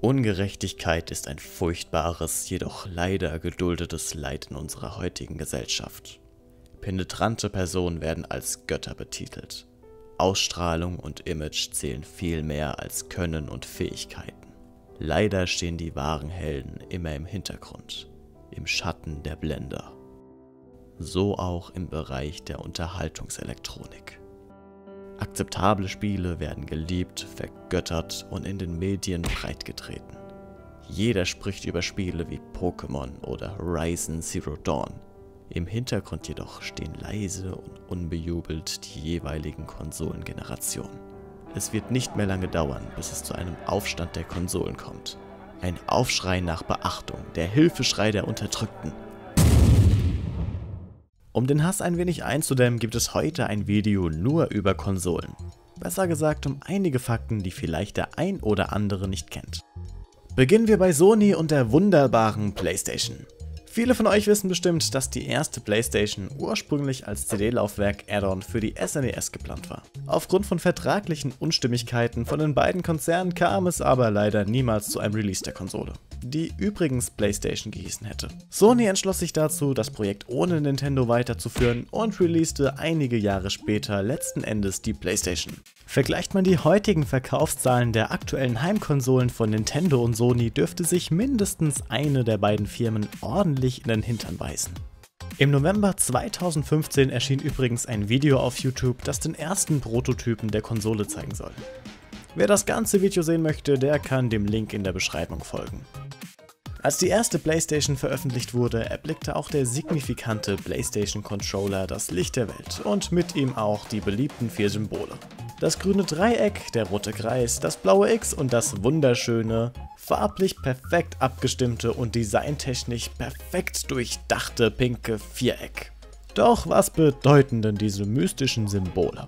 Ungerechtigkeit ist ein furchtbares, jedoch leider geduldetes Leid in unserer heutigen Gesellschaft. Penetrante Personen werden als Götter betitelt. Ausstrahlung und Image zählen viel mehr als Können und Fähigkeiten. Leider stehen die wahren Helden immer im Hintergrund, im Schatten der Blender. So auch im Bereich der Unterhaltungselektronik. Akzeptable Spiele werden geliebt, vergöttert und in den Medien breitgetreten. Jeder spricht über Spiele wie Pokémon oder Horizon Zero Dawn. Im Hintergrund jedoch stehen leise und unbejubelt die jeweiligen Konsolengenerationen. Es wird nicht mehr lange dauern, bis es zu einem Aufstand der Konsolen kommt. Ein Aufschrei nach Beachtung, der Hilfeschrei der Unterdrückten. Um den Hass ein wenig einzudämmen, gibt es heute ein Video nur über Konsolen. Besser gesagt um einige Fakten, die vielleicht der ein oder andere nicht kennt. Beginnen wir bei Sony und der wunderbaren PlayStation. Viele von euch wissen bestimmt, dass die erste PlayStation ursprünglich als CD-Laufwerk-Add-on für die SNES geplant war. Aufgrund von vertraglichen Unstimmigkeiten von den beiden Konzernen kam es aber leider niemals zu einem Release der Konsole, die übrigens PlayStation gehießen hätte. Sony entschloss sich dazu, das Projekt ohne Nintendo weiterzuführen und releaste einige Jahre später letzten Endes die PlayStation. Vergleicht man die heutigen Verkaufszahlen der aktuellen Heimkonsolen von Nintendo und Sony, dürfte sich mindestens eine der beiden Firmen ordentlich in den Hintern beißen. Im November 2015 erschien übrigens ein Video auf YouTube, das den ersten Prototypen der Konsole zeigen soll. Wer das ganze Video sehen möchte, der kann dem Link in der Beschreibung folgen. Als die erste PlayStation veröffentlicht wurde, erblickte auch der signifikante PlayStation Controller das Licht der Welt und mit ihm auch die beliebten 4 Symbole. Das grüne Dreieck, der rote Kreis, das blaue X und das wunderschöne, farblich perfekt abgestimmte und designtechnisch perfekt durchdachte pinke Viereck. Doch was bedeuten denn diese mystischen Symbole?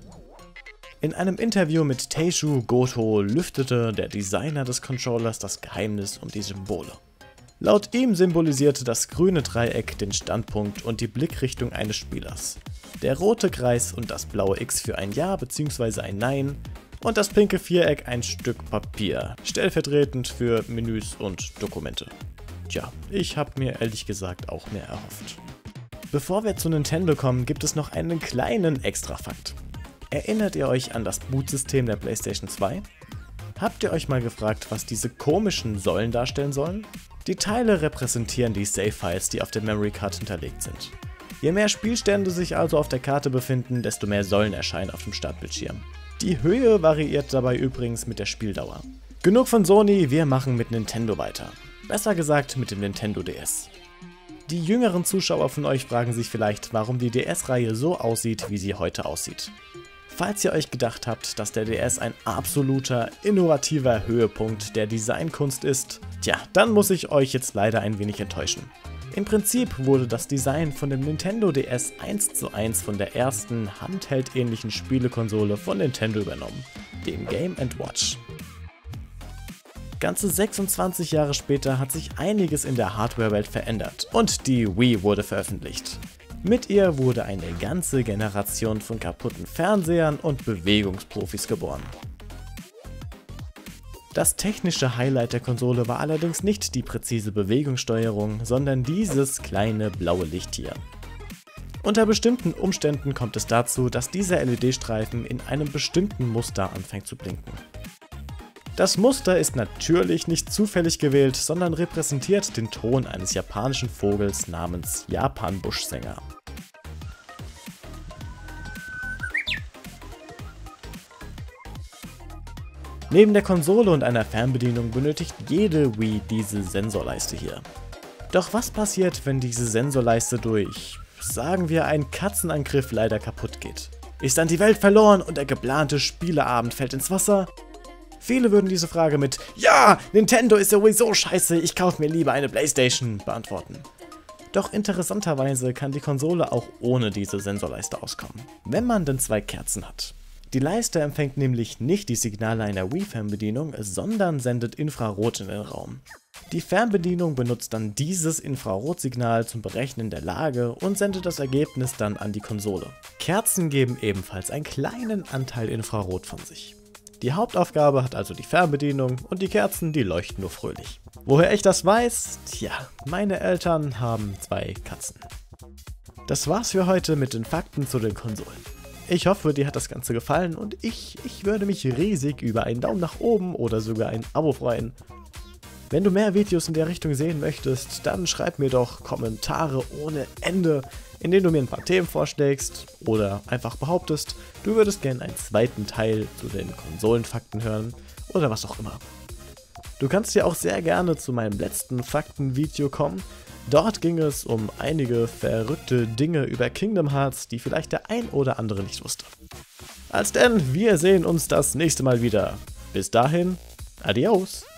In einem Interview mit Teishu Goto lüftete der Designer des Controllers das Geheimnis um die Symbole. Laut ihm symbolisierte das grüne Dreieck den Standpunkt und die Blickrichtung eines Spielers, der rote Kreis und das blaue X für ein Ja bzw. ein Nein und das pinke Viereck ein Stück Papier, stellvertretend für Menüs und Dokumente. Tja, ich habe mir ehrlich gesagt auch mehr erhofft. Bevor wir zu Nintendo kommen, gibt es noch einen kleinen Extrafakt. Erinnert ihr euch an das Bootsystem der PlayStation 2? Habt ihr euch mal gefragt, was diese komischen Säulen darstellen sollen? Die Teile repräsentieren die Save-Files, die auf der Memory Card hinterlegt sind. Je mehr Spielstände sich also auf der Karte befinden, desto mehr Säulen erscheinen auf dem Startbildschirm. Die Höhe variiert dabei übrigens mit der Spieldauer. Genug von Sony, wir machen mit Nintendo weiter. Besser gesagt mit dem Nintendo DS. Die jüngeren Zuschauer von euch fragen sich vielleicht, warum die DS-Reihe so aussieht, wie sie heute aussieht. Falls ihr euch gedacht habt, dass der DS ein absoluter, innovativer Höhepunkt der Designkunst ist, tja, dann muss ich euch jetzt leider ein wenig enttäuschen. Im Prinzip wurde das Design von dem Nintendo DS 1:1 von der ersten handheld-ähnlichen Spielekonsole von Nintendo übernommen, dem Game & Watch. Ganze 26 Jahre später hat sich einiges in der Hardware-Welt verändert und die Wii wurde veröffentlicht. Mit ihr wurde eine ganze Generation von kaputten Fernsehern und Bewegungsprofis geboren. Das technische Highlight der Konsole war allerdings nicht die präzise Bewegungssteuerung, sondern dieses kleine blaue Licht hier. Unter bestimmten Umständen kommt es dazu, dass dieser LED-Streifen in einem bestimmten Muster anfängt zu blinken. Das Muster ist natürlich nicht zufällig gewählt, sondern repräsentiert den Ton eines japanischen Vogels namens Japan-Buschsänger. Neben der Konsole und einer Fernbedienung benötigt jede Wii diese Sensorleiste hier. Doch was passiert, wenn diese Sensorleiste durch, sagen wir, einen Katzenangriff leider kaputt geht? Ist dann die Welt verloren und der geplante Spieleabend fällt ins Wasser? Viele würden diese Frage mit "Ja, Nintendo ist sowieso scheiße, ich kaufe mir lieber eine PlayStation" beantworten. Doch interessanterweise kann die Konsole auch ohne diese Sensorleiste auskommen, wenn man denn 2 Kerzen hat. Die Leiste empfängt nämlich nicht die Signale einer Wii-Fernbedienung, sondern sendet Infrarot in den Raum. Die Fernbedienung benutzt dann dieses Infrarotsignal zum Berechnen der Lage und sendet das Ergebnis dann an die Konsole. Kerzen geben ebenfalls einen kleinen Anteil Infrarot von sich. Die Hauptaufgabe hat also die Fernbedienung und die Kerzen, die leuchten nur fröhlich. Woher ich das weiß? Tja, meine Eltern haben 2 Katzen. Das war's für heute mit den Fakten zu den Konsolen. Ich hoffe, dir hat das Ganze gefallen und ich würde mich riesig über einen Daumen nach oben oder sogar ein Abo freuen. Wenn du mehr Videos in der Richtung sehen möchtest, dann schreib mir doch Kommentare ohne Ende, in denen du mir ein paar Themen vorschlägst oder einfach behauptest, du würdest gerne einen zweiten Teil zu den Konsolenfakten hören oder was auch immer. Du kannst ja auch sehr gerne zu meinem letzten Faktenvideo kommen. Dort ging es um einige verrückte Dinge über Kingdom Hearts, die vielleicht der ein oder andere nicht wusste. Als denn, wir sehen uns das nächste Mal wieder. Bis dahin, adios!